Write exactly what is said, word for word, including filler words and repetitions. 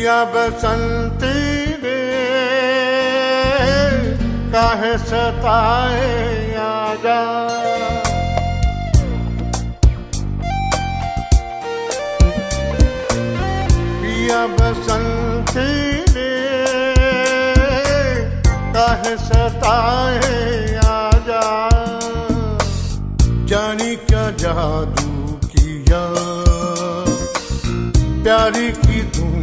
पिया बसंती रे काहे सताए आजा। पिया बसंती रे काहे सताए आजा। जानी क्या जादू किया प्यारी की धूम